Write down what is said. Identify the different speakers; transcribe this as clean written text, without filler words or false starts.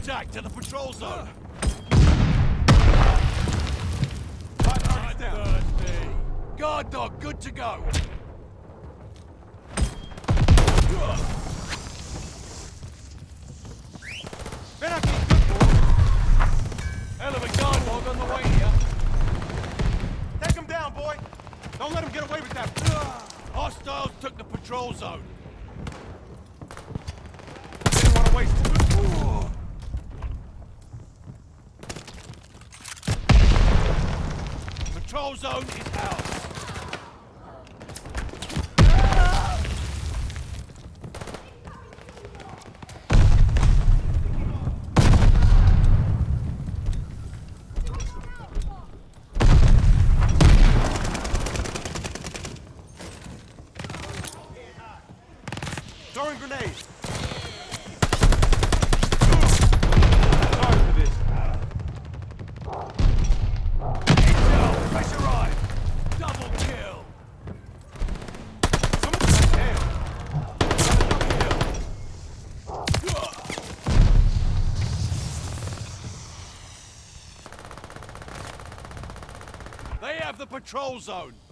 Speaker 1: contact to the patrol zone.
Speaker 2: Thirsty.
Speaker 1: Guard dog, good to go.
Speaker 2: Better keep good, boy.
Speaker 1: Hell of a guard dog on the way here.
Speaker 2: Take him down, boy. Don't let him get away with that.
Speaker 1: Hostiles took the patrol zone.
Speaker 2: Didn't want to waste it.
Speaker 1: Patrol zone is ours.
Speaker 2: Throwing grenades. Sorry for this.
Speaker 1: Intel, pressurize. Double kill.
Speaker 2: Someone's down.
Speaker 1: They have the patrol zone.